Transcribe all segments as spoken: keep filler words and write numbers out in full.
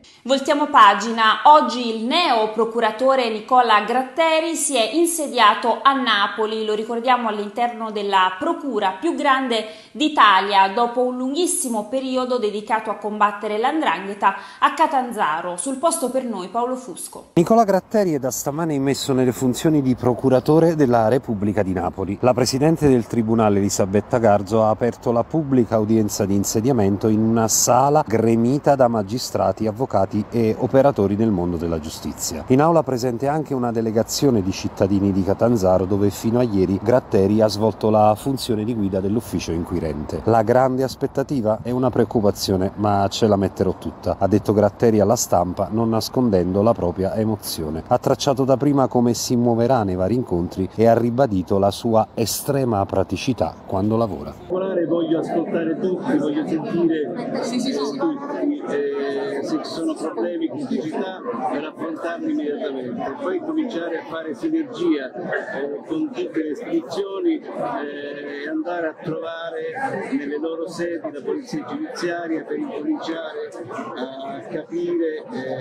Voltiamo pagina. Oggi il neo procuratore Nicola Gratteri si è insediato a Napoli, lo ricordiamo all'interno della procura più grande d'Italia, dopo un lunghissimo periodo dedicato a combattere l'andrangheta a Catanzaro. Sul posto per noi Paolo Fusco. Nicola Gratteri è da stamane immesso nelle funzioni di procuratore della Repubblica di Napoli. La Presidente del Tribunale Elisabetta Garzo ha aperto la pubblica udienza di insediamento in una sala gremita da magistrati, avvocati e operatori del mondo della giustizia. In aula presente anche una delegazione di cittadini di Catanzaro, dove fino a ieri Gratteri ha svolto la funzione di guida dell'ufficio inquirente. La grande aspettativa è una preoccupazione, ma ce la metterò tutta, ha detto Gratteri alla stampa, non nascondendo la propria emozione. Ha tracciato da prima come si muoverà nei vari incontri e ha ribadito la sua estrema praticità quando lavora. Voglio ascoltare tutti, voglio sentire sì, sì, sì, tutti, eh, se ci sono problemi, criticità, per affrontarli immediatamente, poi cominciare a fare sinergia eh, con tutte le istituzioni e eh, andare a trovare nelle loro sedi la polizia giudiziaria per incominciare a capire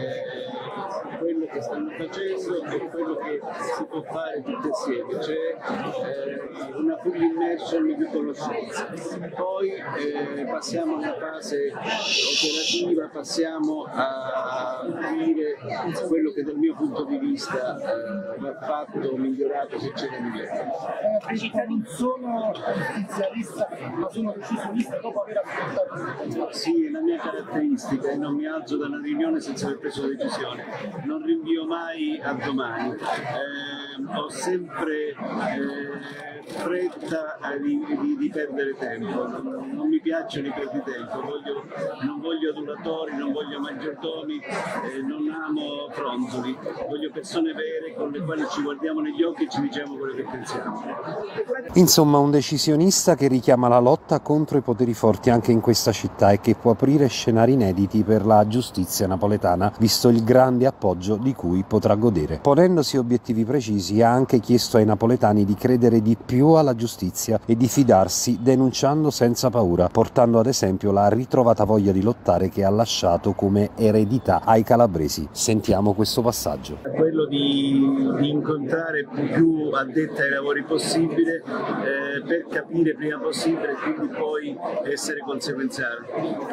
eh, quello che stanno facendo e quello che si può fare tutti assieme, cioè eh, una full immersion di conoscenza. Poi eh, passiamo alla fase operativa, passiamo a dire quello che dal mio punto di vista eh, va fatto, migliorato, se c'è da migliorare. I cittadini sono giustizialista, ma sono decisionista dopo aver affrontato. Sì, è la mia caratteristica e non mi alzo da una riunione senza aver preso decisione. Non rinvio mai a domani. Eh, ho sempre eh, fretta di, di, di perdere tempo. Non, non mi piacciono i perditempo, voglio, non voglio adulatori, non voglio maggiordomi, eh, non amo fronzoli, voglio persone vere con le quali ci guardiamo negli occhi e ci diciamo quello che pensiamo. Insomma, un decisionista che richiama la lotta contro i poteri forti anche in questa città e che può aprire scenari inediti per la giustizia napoletana, visto il grande appoggio di cui potrà godere. Ponendosi obiettivi precisi, ha anche chiesto ai napoletani di credere di più alla giustizia e di fidarsi denunciando senza paura, portando ad esempio la ritrovata voglia di lottare che ha lasciato come eredità ai calabresi. Sentiamo questo passaggio. Quello di, di incontrare più addetti ai lavori possibile eh, per capire prima possibile e quindi poi essere conseguenziali.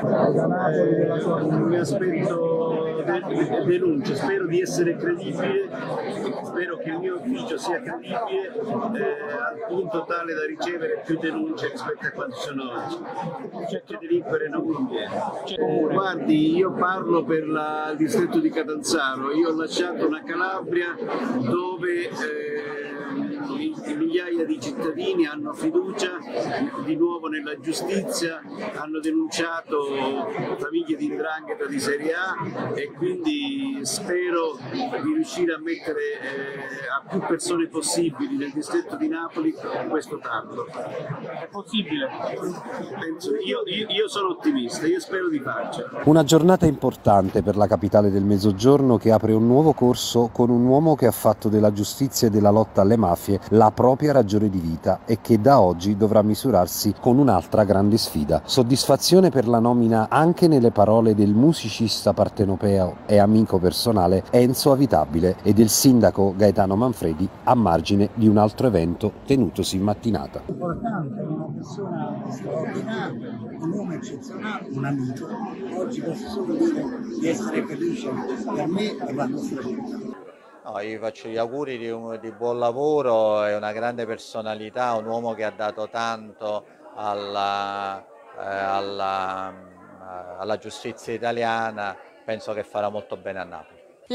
Eh, mi aspetto de, denunce, spero di essere credibile, spero che il mio ufficio sia credibile eh, al punto tale da ricevere più denunce rispetto a quanto sono oggi. Perché delinquere non conviene. Eh, guardi, io parlo per la, il distretto di Catanzaro, io ho lasciato una Calabria dove eh, migliaia di cittadini hanno fiducia di nuovo nella giustizia, hanno denunciato famiglie di 'ndrangheta di serie A e quindi spero di riuscire a mettere eh, a più persone possibili nel distretto di Napoli questo tarlo. È possibile? Penso, io, io, io sono ottimista, io spero di farcela. Una giornata importante per la capitale del Mezzogiorno, che apre un nuovo corso con un uomo che ha fatto della giustizia e della lotta alle mafie la propria ragione di vita e che da oggi dovrà misurarsi con un'altra grande sfida. Soddisfazione per la nomina anche nelle parole del musicista partenopeo e amico personale Enzo Avitabile e del sindaco Gaetano Manfredi, a margine di un altro evento tenutosi in mattinata. Importante, una persona straordinaria, un uomo eccezionale, un amico. Oggi posso solo dire di essere felice per me e per la nostra città. No, io faccio gli auguri di, un, di buon lavoro, è una grande personalità, un uomo che ha dato tanto alla, eh, alla, alla giustizia italiana, penso che farà molto bene a Napoli.